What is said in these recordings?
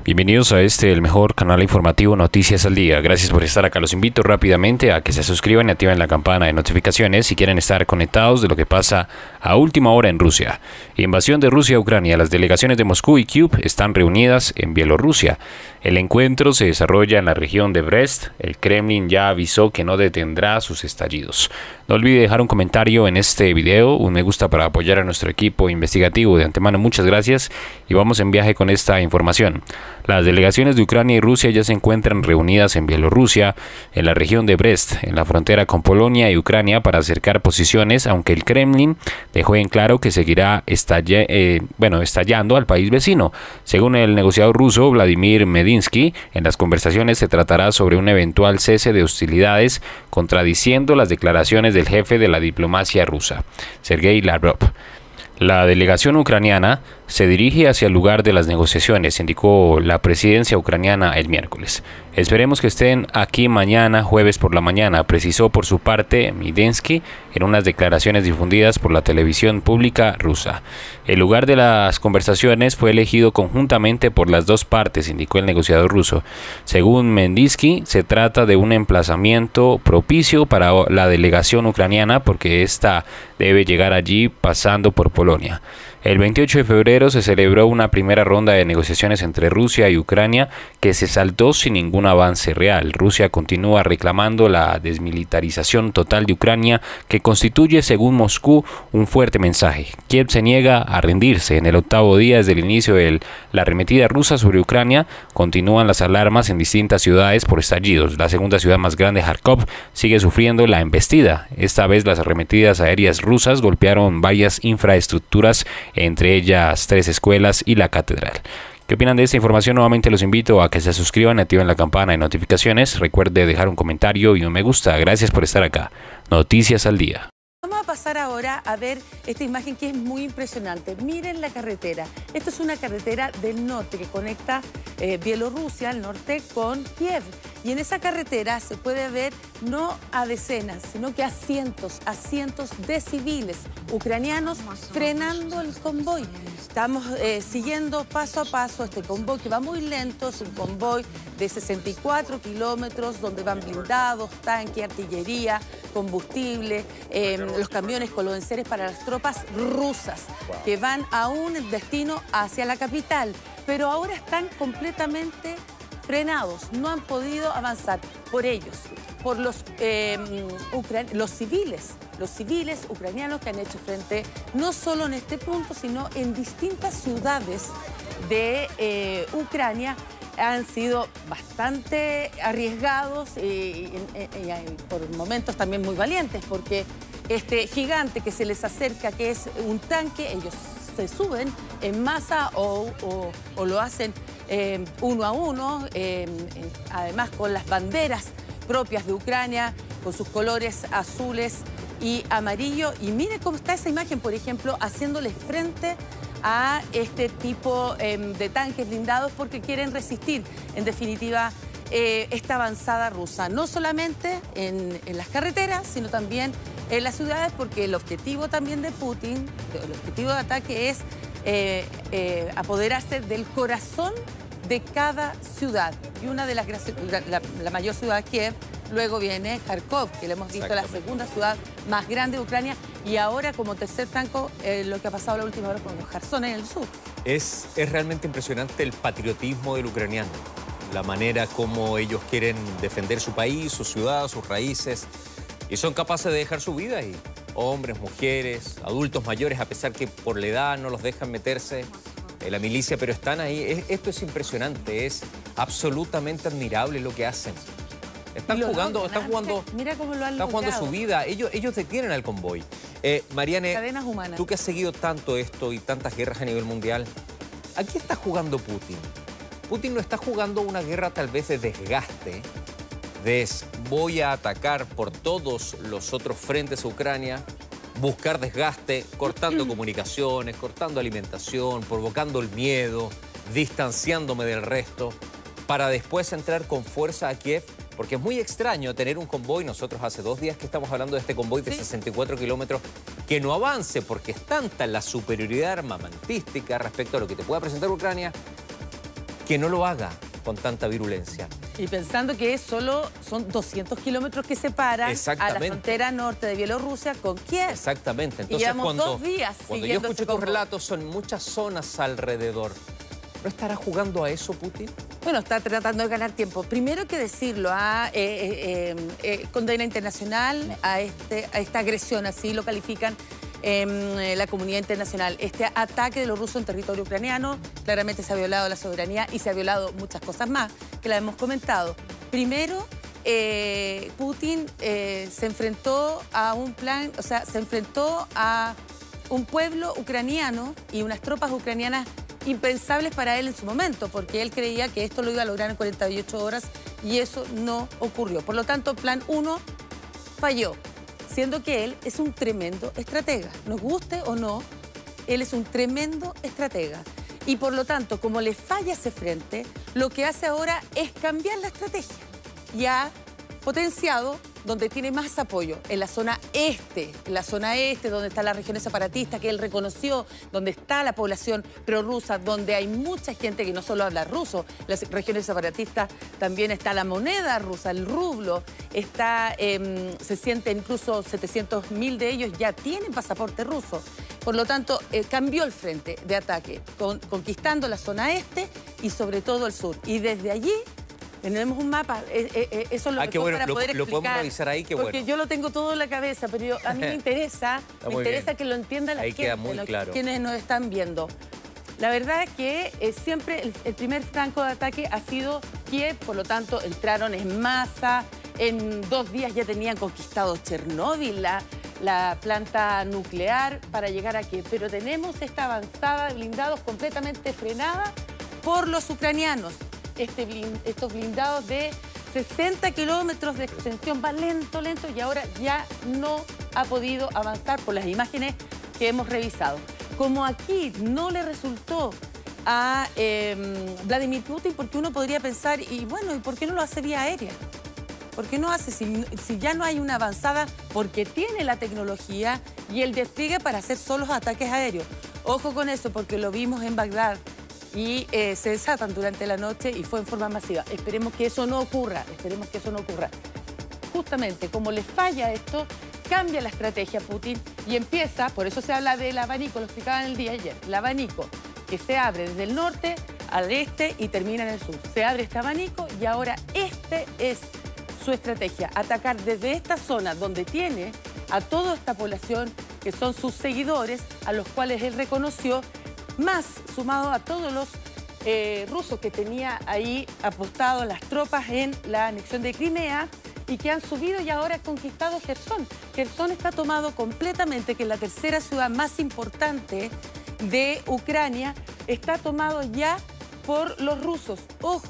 Bienvenidos a el mejor canal informativo Noticias al Día. Gracias por estar acá. Los invito rápidamente a que se suscriban y activen la campana de notificaciones si quieren estar conectados de lo que pasa a última hora en Rusia. Invasión de Rusia a Ucrania. Las delegaciones de Moscú y Kyiv están reunidas en Bielorrusia. El encuentro se desarrolla en la región de Brest. El Kremlin ya avisó que no detendrá sus estallidos. No olvide dejar un comentario en este video, un me gusta para apoyar a nuestro equipo investigativo. De antemano, muchas gracias y vamos en viaje con esta información. Las delegaciones de Ucrania y Rusia ya se encuentran reunidas en Bielorrusia, en la región de Brest, en la frontera con Polonia y Ucrania, para acercar posiciones, aunque el Kremlin dejó en claro que seguirá estallando al país vecino. Según el negociador ruso Vladimir Medinsky, en las conversaciones se tratará sobre un eventual cese de hostilidades, contradiciendo las declaraciones del jefe de la diplomacia rusa, Sergei Lavrov. La delegación ucraniana se dirige hacia el lugar de las negociaciones, indicó la presidencia ucraniana el miércoles. Esperemos que estén aquí mañana, jueves por la mañana, precisó por su parte Medinsky en unas declaraciones difundidas por la televisión pública rusa. El lugar de las conversaciones fue elegido conjuntamente por las dos partes, indicó el negociador ruso. Según Medinsky, se trata de un emplazamiento propicio para la delegación ucraniana porque ésta debe llegar allí pasando por Polonia. El 28 de febrero se celebró una primera ronda de negociaciones entre Rusia y Ucrania que se saldó sin ningún avance real. Rusia continúa reclamando la desmilitarización total de Ucrania, que constituye, según Moscú, un fuerte mensaje. Kiev se niega a rendirse. En el octavo día desde el inicio de la arremetida rusa sobre Ucrania, continúan las alarmas en distintas ciudades por estallidos. La segunda ciudad más grande, Kharkov, sigue sufriendo la embestida. Esta vez las arremetidas aéreas rusas golpearon varias infraestructuras, entre ellas 3 escuelas y la catedral. ¿Qué opinan de esta información? Nuevamente los invito a que se suscriban y activen la campana de notificaciones. Recuerde dejar un comentario y un me gusta. Gracias por estar acá. Noticias al Día. Vamos a pasar ahora a ver esta imagen que es muy impresionante. Miren la carretera. Esta es una carretera del norte que conecta Bielorrusia, al norte, con Kiev. Y en esa carretera se puede ver no a decenas, sino que a cientos de civiles ucranianos frenando el convoy. Estamos siguiendo paso a paso este convoy que va muy lento. Es un convoy de 64 kilómetros donde van blindados, tanque, artillería, combustible, los camiones con los enseres para las tropas rusas que van a un destino hacia la capital. Pero ahora están completamente frenados, no han podido avanzar por ellos, por los civiles ucranianos que han hecho frente no solo en este punto, sino en distintas ciudades de Ucrania. Han sido bastante arriesgados y por momentos también muy valientes, porque este gigante que se les acerca, que es un tanque, ellos se suben en masa o lo hacen uno a uno, además con las banderas propias de Ucrania, con sus colores azules y amarillo. Y mire cómo está esa imagen, por ejemplo, haciéndole frente a este tipo de tanques blindados porque quieren resistir, en definitiva, esta avanzada rusa. No solamente en las carreteras, sino también en las ciudades, porque el objetivo también de Putin, el objetivo de ataque es apoderarse del corazón de cada ciudad. Y una de la mayor ciudad, Kiev, luego viene Kharkov, que le hemos visto la segunda ciudad más grande de Ucrania, y ahora como tercer flanco lo que ha pasado la última hora con Kherson en el sur. Es realmente impresionante el patriotismo del ucraniano, la manera como ellos quieren defender su país, su ciudad, sus raíces, y son capaces de dejar su vida ahí. Hombres, mujeres, adultos mayores, a pesar que por la edad no los dejan meterse en la milicia, pero están ahí. Esto es impresionante, es absolutamente admirable lo que hacen. Están jugando mira cómo lo han logrado. Su vida. Ellos detienen al convoy. Mariane, cadenas humanas. Tú que has seguido tanto esto y tantas guerras a nivel mundial, ¿a qué está jugando Putin? Putin no está jugando una guerra tal vez de desgaste, voy a atacar por todos los otros frentes a Ucrania, buscar desgaste, cortando comunicaciones, cortando alimentación, provocando el miedo, distanciándome del resto, para después entrar con fuerza a Kiev. Porque es muy extraño tener un convoy, nosotros hace 2 días que estamos hablando de este convoy de 64 kilómetros, que no avance porque es tanta la superioridad armamentística respecto a lo que te pueda presentar Ucrania, que no lo haga con tanta virulencia. Y pensando que solo son 200 kilómetros que separan a la frontera norte de Bielorrusia con Kiev. Exactamente. Entonces, y llevamos 2 días cuando yo escucho tus relatos, son muchas zonas alrededor. ¿No estará jugando a eso Putin? Bueno, está tratando de ganar tiempo. Primero que decirlo, condena internacional a esta agresión, así lo califican la comunidad internacional. Este ataque de los rusos en territorio ucraniano, claramente se ha violado la soberanía y se ha violado muchas cosas más, que la hemos comentado. Primero, Putin se enfrentó a un plan, o sea, se enfrentó a un pueblo ucraniano y unas tropas ucranianas impensables para él en su momento, porque él creía que esto lo iba a lograr en 48 horas y eso no ocurrió. Por lo tanto, plan 1 falló, siendo que él es un tremendo estratega. Nos guste o no, él es un tremendo estratega. Y por lo tanto, como le falla ese frente, lo que hace ahora es cambiar la estrategia. Y ha potenciado donde tiene más apoyo, en la zona este, donde están las regiones separatistas que él reconoció, donde está la población prorrusa, donde hay mucha gente que no solo habla ruso, las regiones separatistas también está la moneda rusa, el rublo, se sienten incluso 700.000 de ellos ya tienen pasaporte ruso. Por lo tanto, cambió el frente de ataque, conquistando la zona este y sobre todo el sur. Y desde allí tenemos un mapa, eso es lo que bueno, para poder explicar. lo podemos revisar ahí, qué bueno. Porque yo lo tengo todo en la cabeza, pero a mí me interesa que lo entienda la gente, queda muy claro. Quienes nos están viendo. La verdad es que siempre el primer franco de ataque ha sido Kiev, por lo tanto entraron en masa, en 2 días ya tenían conquistado Chernóbil, la planta nuclear, para llegar a Kiev. Pero tenemos esta avanzada de blindados completamente frenada por los ucranianos. Estos blindados de 60 kilómetros de extensión, va lento y ahora ya no ha podido avanzar por las imágenes que hemos revisado. Como aquí no le resultó a Vladimir Putin, porque uno podría pensar, y bueno, ¿y por qué no lo hace vía aérea? ¿Por qué no hace si ya no hay una avanzada? Porque tiene la tecnología y el despliegue para hacer solos ataques aéreos. Ojo con eso, porque lo vimos en Bagdad y se desatan durante la noche y fue en forma masiva. Esperemos que eso no ocurra, Justamente, como le falla esto, cambia la estrategia Putin y empieza, por eso se habla del abanico, lo explicaba en el día ayer, el abanico que se abre desde el norte al este y termina en el sur. Se abre este abanico y ahora este es su estrategia, atacar desde esta zona donde tiene a toda esta población que son sus seguidores, a los cuales él reconoció, más sumado a todos los rusos que tenía ahí apostados las tropas en la anexión de Crimea y que han subido y ahora han conquistado Jersón. Jersón está tomado completamente, que es la tercera ciudad más importante de Ucrania, está tomado ya por los rusos. Ojo.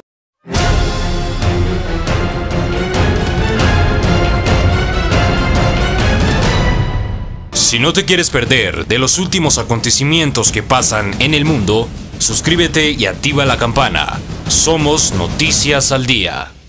Si no te quieres perder de los últimos acontecimientos que pasan en el mundo, suscríbete y activa la campana. Somos Noticias al Día.